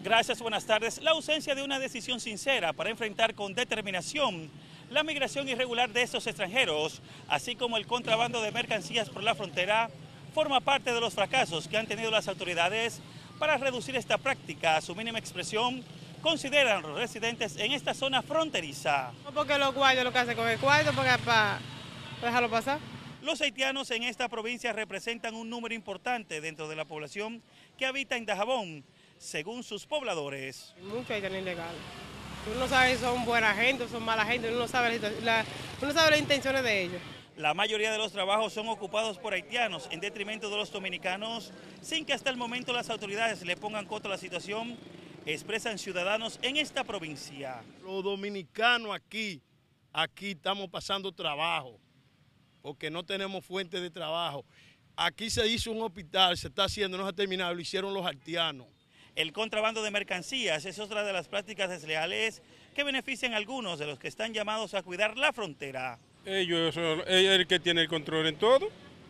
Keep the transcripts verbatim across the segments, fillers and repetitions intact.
Gracias, buenas tardes. La ausencia de una decisión sincera para enfrentar con determinación la migración irregular de estos extranjeros, así como el contrabando de mercancías por la frontera, forma parte de los fracasos que han tenido las autoridades para reducir esta práctica a su mínima expresión, consideran los residentes en esta zona fronteriza. No, porque los guayos lo que hacen con el cuarto para, para dejarlo pasar. Los haitianos en esta provincia representan un número importante dentro de la población que habita en Dajabón, según sus pobladores. Muchos haitianos ilegales. Uno no sabe si son buena gente o son mala gente, uno no sabe, la, la, uno sabe las intenciones de ellos. La mayoría de los trabajos son ocupados por haitianos en detrimento de los dominicanos, sin que hasta el momento las autoridades le pongan coto a la situación, expresan ciudadanos en esta provincia. Los dominicanos aquí, aquí estamos pasando trabajo, porque no tenemos fuente de trabajo. Aquí se hizo un hospital, se está haciendo, no se ha terminado, lo hicieron los haitianos. El contrabando de mercancías es otra de las prácticas desleales que benefician a algunos de los que están llamados a cuidar la frontera. Ellos son el que tiene el control en todo,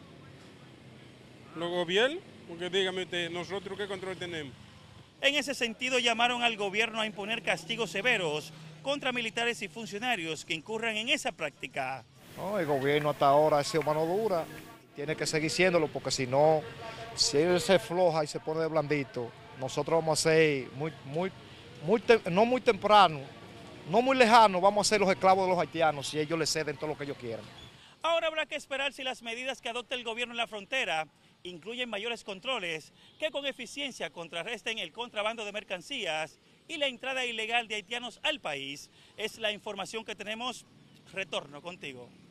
los gobiernos, porque dígame usted, ¿nosotros qué control tenemos? En ese sentido llamaron al gobierno a imponer castigos severos contra militares y funcionarios que incurran en esa práctica. No, el gobierno hasta ahora ha sido mano dura, tiene que seguir siéndolo porque si no, si él se floja y se pone de blandito, nosotros vamos a ser muy, muy, muy te, no muy temprano, no muy lejano, vamos a ser los esclavos de los haitianos si ellos les ceden todo lo que ellos quieran. Ahora habrá que esperar si las medidas que adopte el gobierno en la frontera incluyen mayores controles que con eficiencia contrarresten el contrabando de mercancías y la entrada ilegal de haitianos al país. Es la información que tenemos. Retorno contigo.